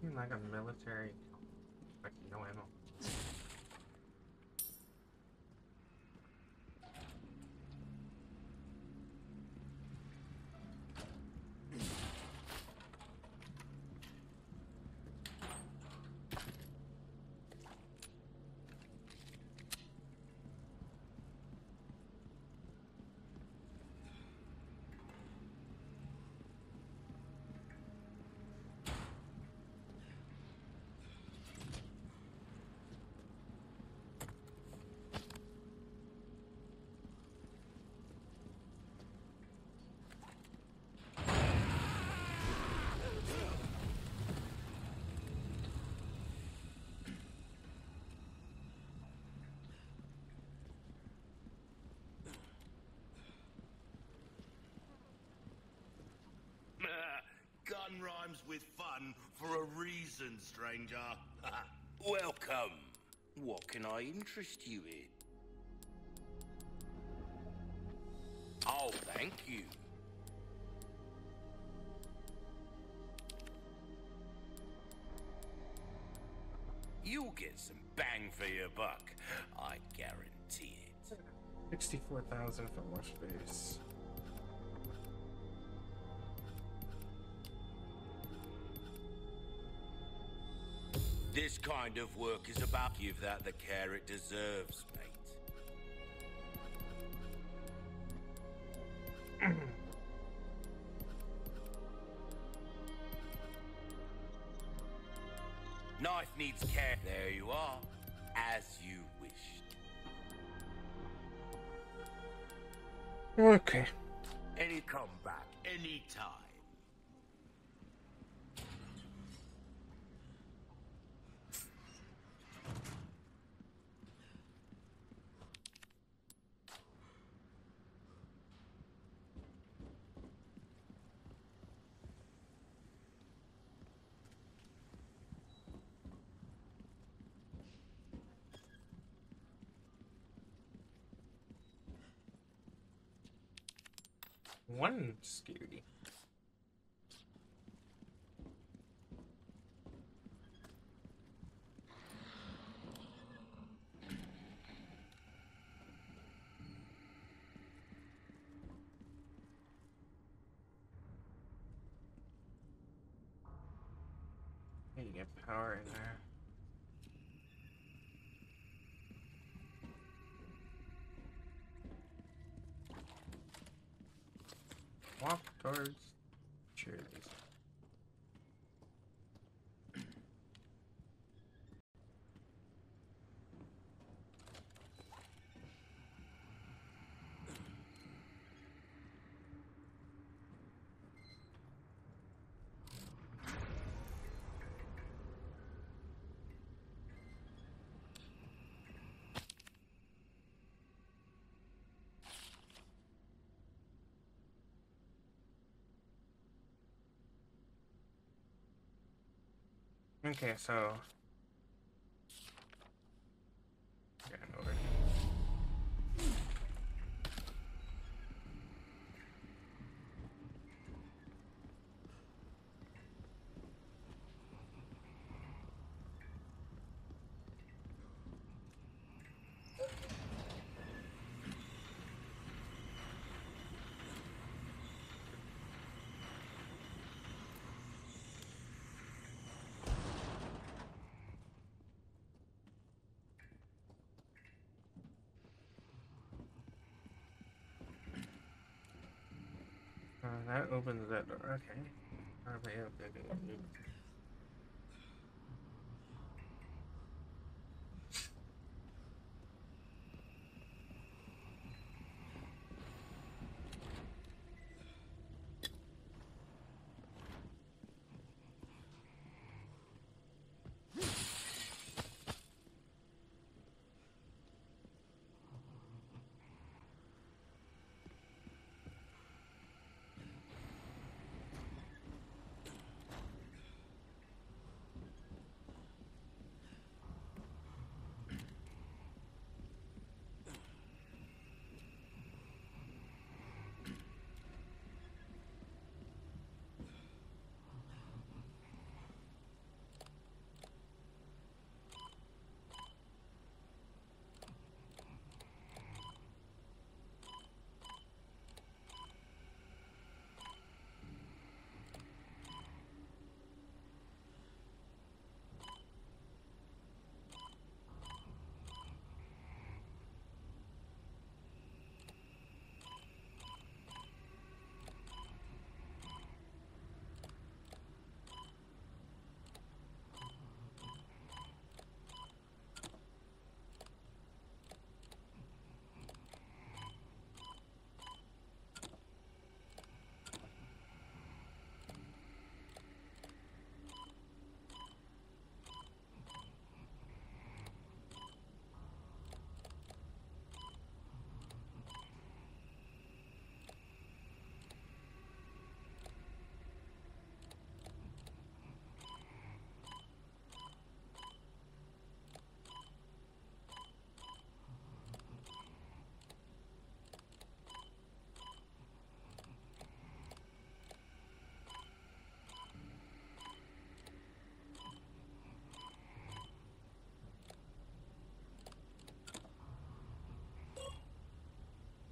Like a military, like no ammo. Gun rhymes with fun for a reason, stranger. Welcome. What can I interest you in? Oh, thank you. You'll get some bang for your buck. I guarantee it. 64,000 for more space. This kind of work is about give that the care it deserves, mate. Knife needs care. There you are. As you wished. Okay. Any comeback, any time. One scary. Hey, you get power in there. Walk towards cheers. Okay, so yeah, over. That opens that door. Okay. Alright, okay.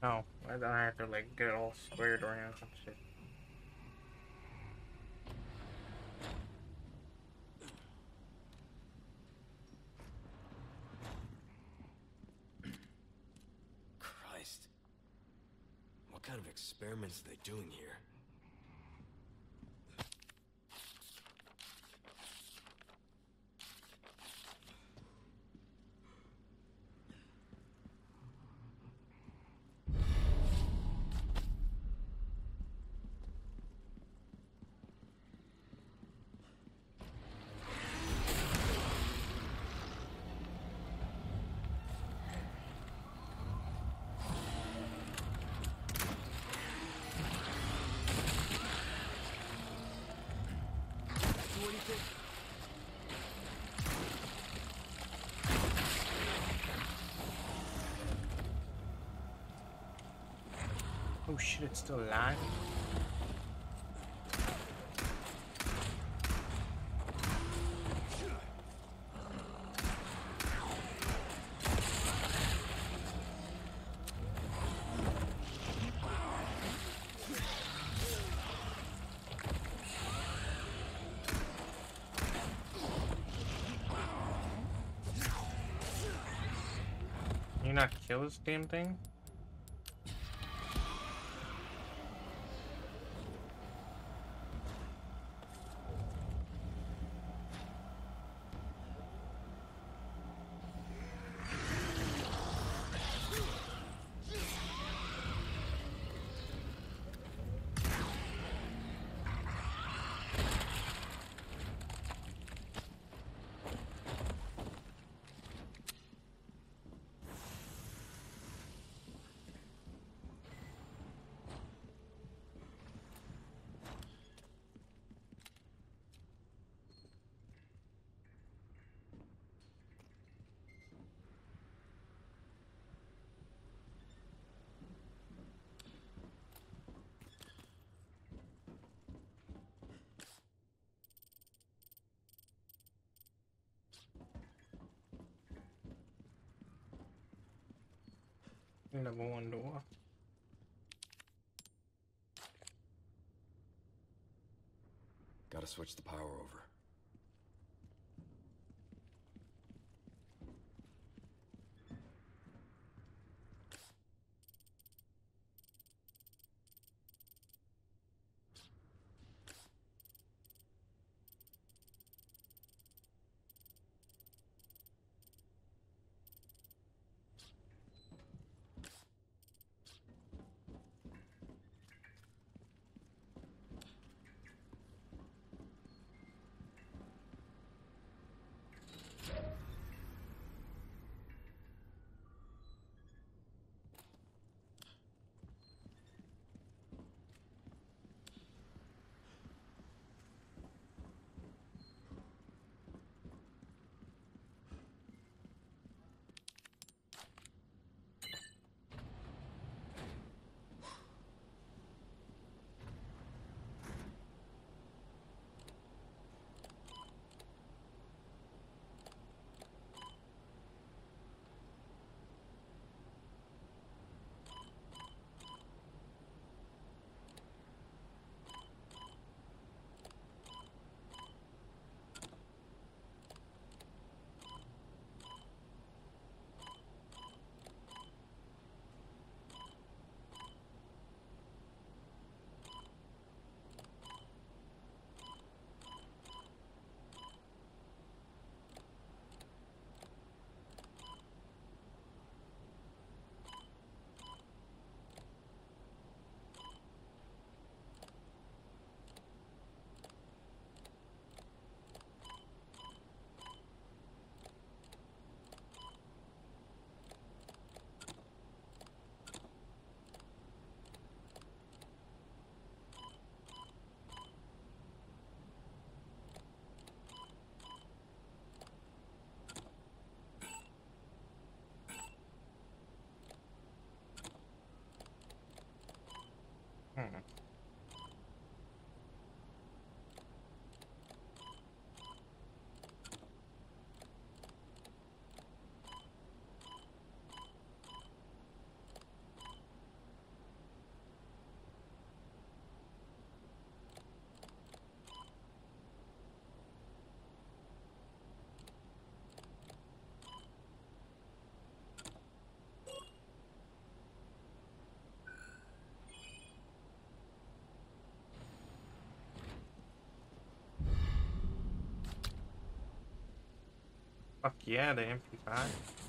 Oh, I have to like get it all squared around some shit. Christ. What kind of experiments are they doing here? Oh shit, it's still alive? Can you not kill this damn thing? Number one door. Gotta switch the power over. Fuck yeah, the MP5.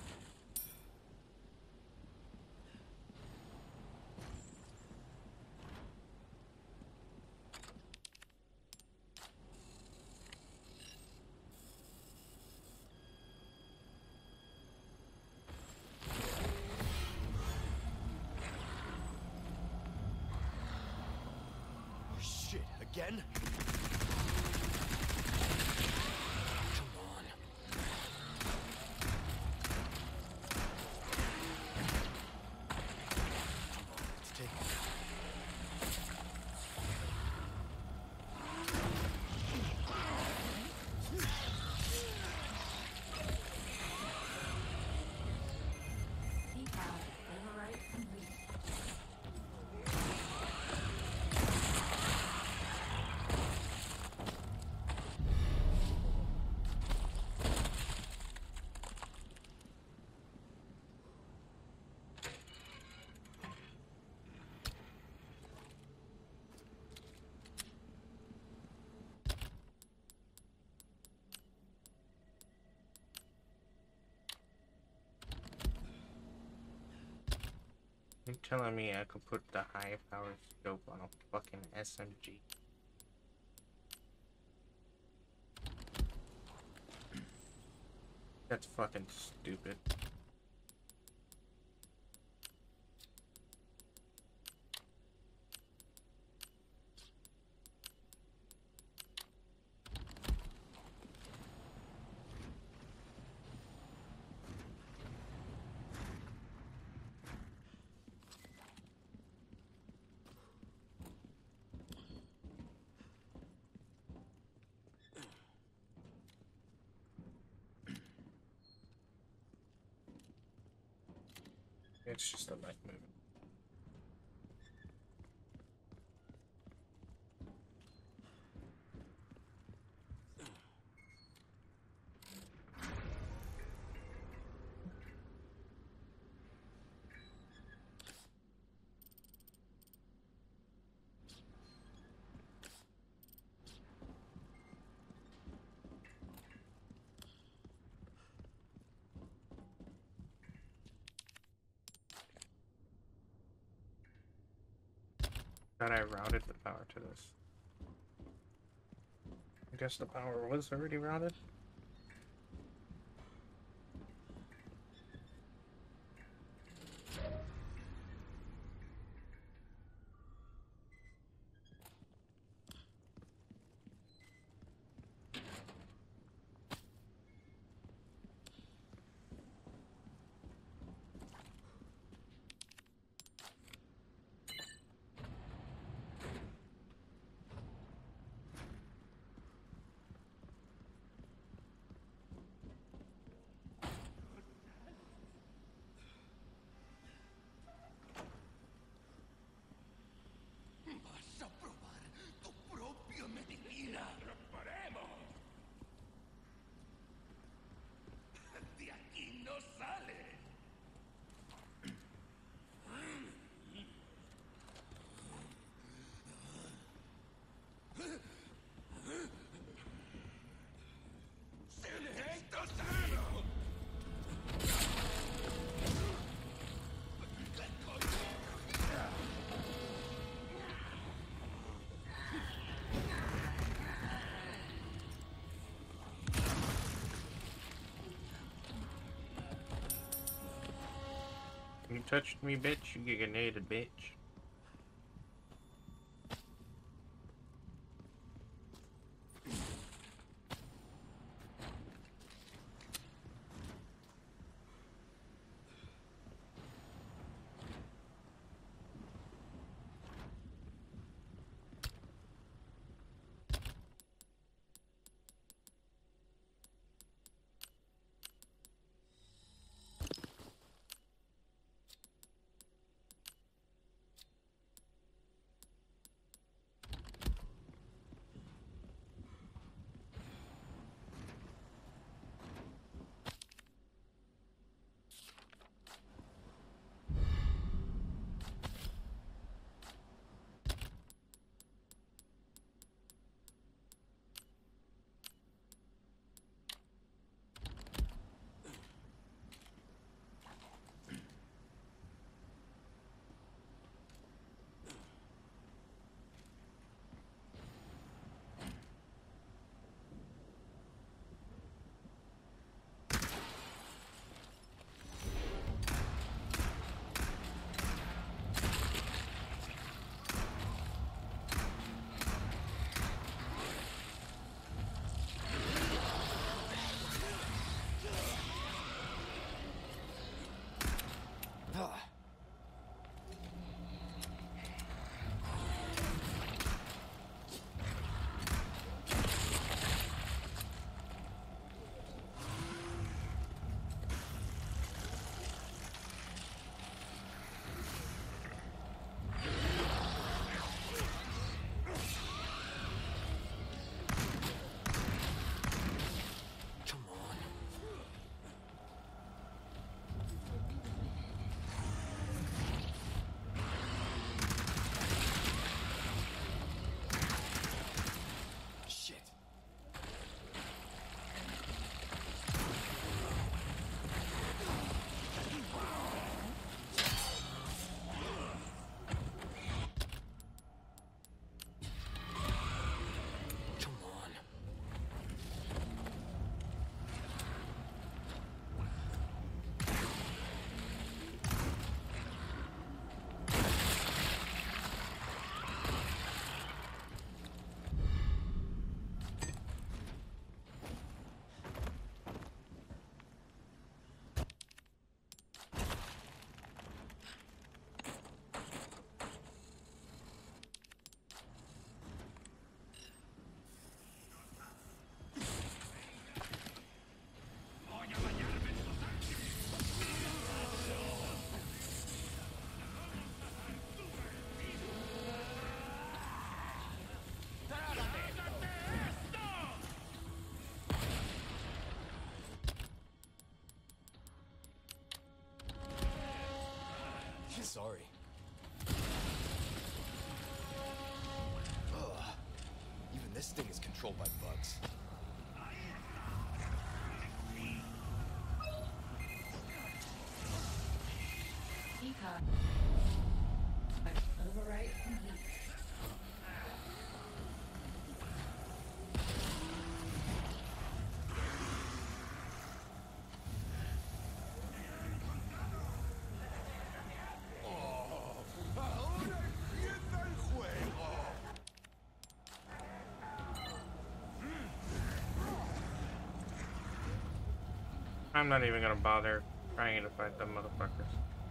Shit, again? Come on. Let's take it. You're telling me I could put the high power scope on a fucking SMG? That's fucking stupid. It's just a light movement. Thought I routed the power to this. I guess the power was already routed. Vas a probar tu propia medicina. ¡Reparemos! De aquí no sale. ¡Está sano! You touched me, bitch, you get grenaded, bitch. Sorry. Even this thing is controlled by bugs. Overwrite complete. I'm not even gonna bother trying to fight them motherfuckers.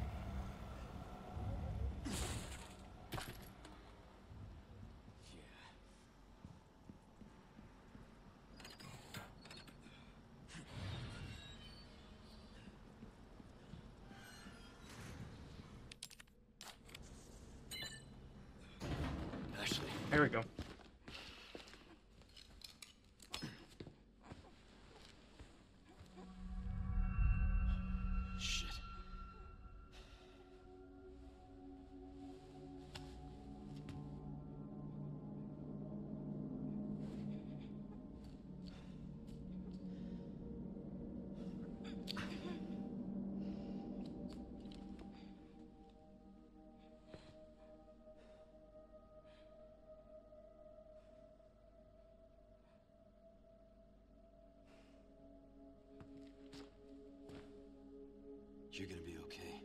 Ashley. There we go. Shit. You're gonna be okay.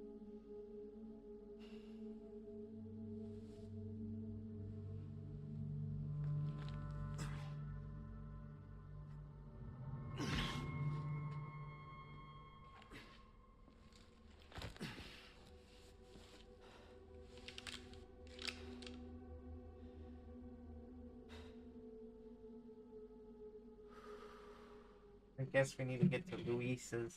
I guess we need to get to Luis's.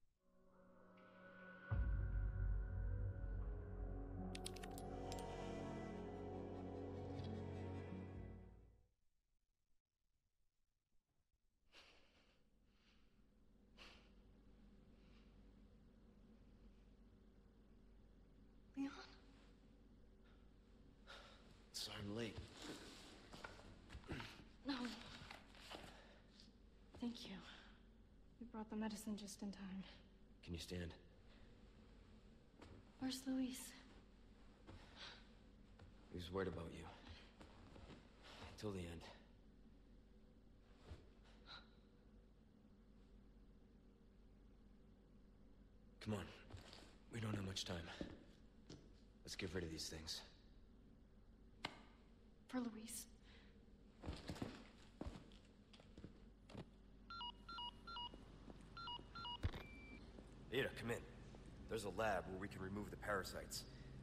Leon? Sorry I'm late. No. Thank you. You brought the medicine just in time. Can you stand? Where's Luis? He was worried about you. Till the end. Come on. We don't have much time. Let's get rid of these things. For Luis. Ada, come in. There's a lab where we can remove the parasites.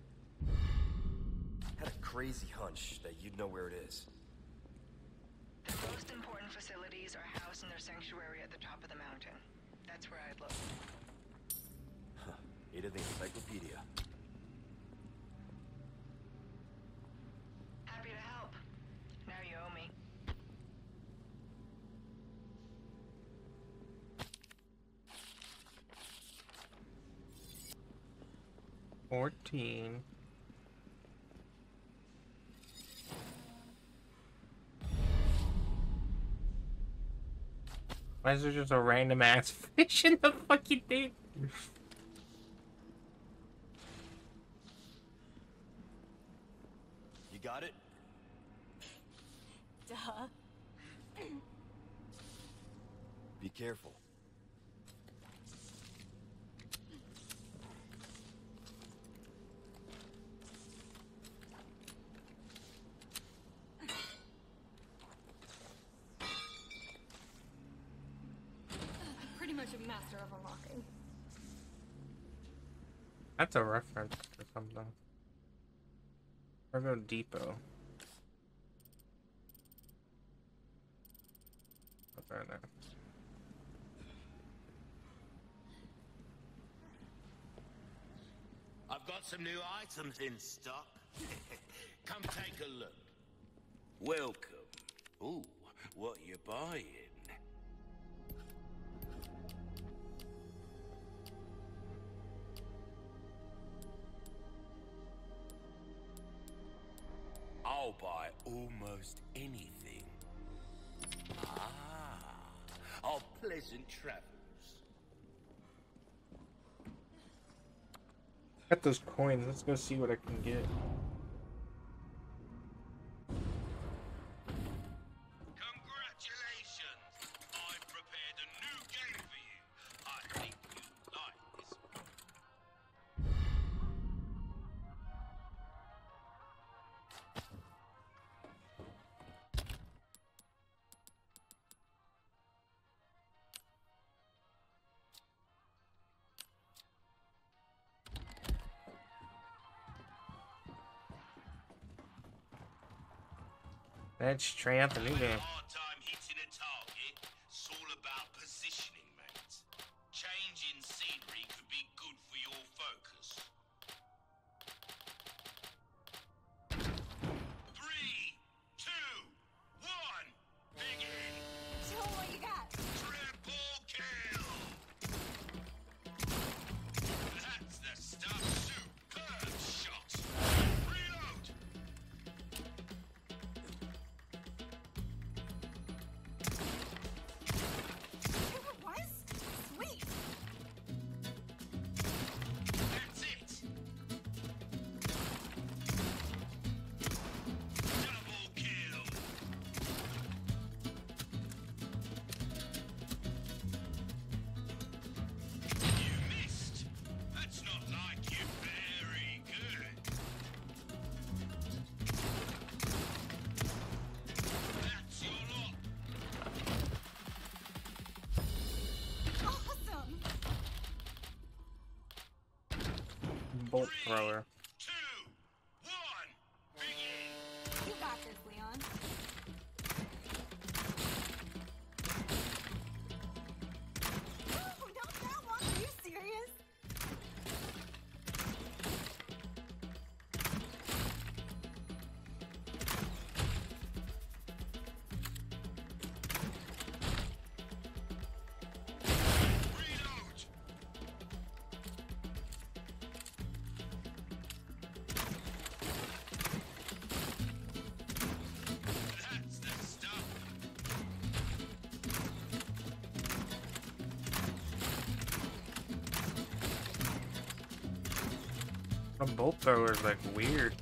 Had a crazy hunch that you'd know where it is. The most important facilities are housed in their sanctuary at the top of the mountain. That's where I'd look. Huh. Ada the encyclopedia. Happy to help. Now you owe me. $14. Why is there just a random ass fish in the fucking thing? You got it? Duh. Be careful. Pretty much a master of unlocking. That's a reference or something. Cargo Depot. What's right there? I've got some new items in stock. Come take a look. Welcome. Ooh, what you buying? I'll buy almost anything. Ah, our pleasant travels. Got those coins. Let's go see what I can get. Congratulations! I've prepared a new game for you. I think you'll like this one. Let's try out the new game. Hard time hitting a target. It's all about positioning, mate. Changing scenery could be good for your focus. 3, 2, 1, begin! Show 'em what you got. Triple kill! That's the stuff. Superb shot. Reload! It was? Sweet. That's it! Double kill! You missed! That's not like you. Very good. That's your lot. Awesome. Bolt thrower. 2, 1, begin! You got this, Leon. Oh, not that one. Are you serious? Reload! That's the stuff. A bolt thrower is like weird.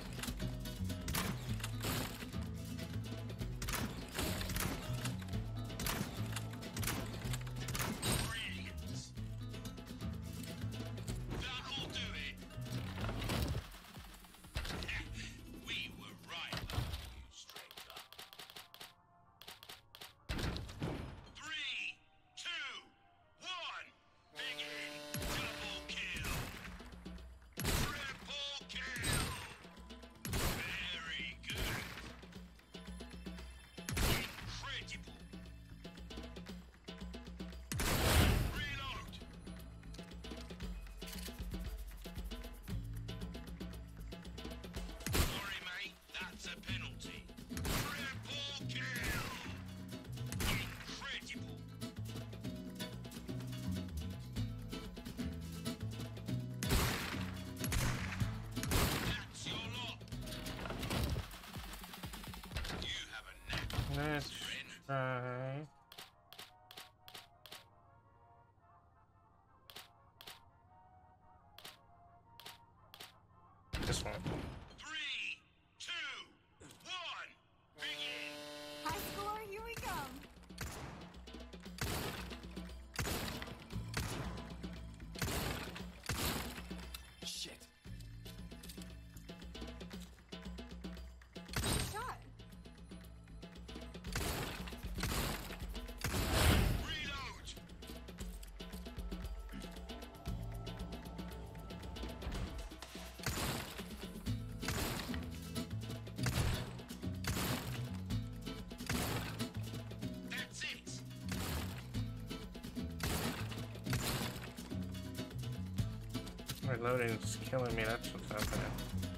Brilliant. That'll do it. We were right about you, stranger. 3, 2, 1, begin! Double kill! Triple kill! Very good! Incredible! Reload! Sorry, mate, that's a penalty. Triple kill! Incredible! That's your lot. You have a knack for Let's this, friend. try. This one. 3, 2, 1, begin! High score, here we come. Shit. Shot. Reload! That's it! Reloading is killing me. That's what's happening.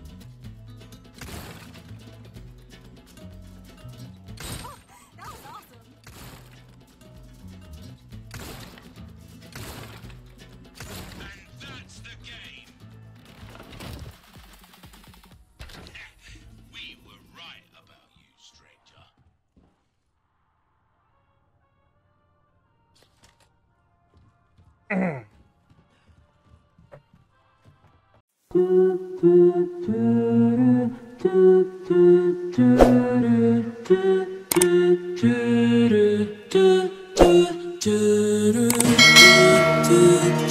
Oh, that was awesome. And that's the game! We were do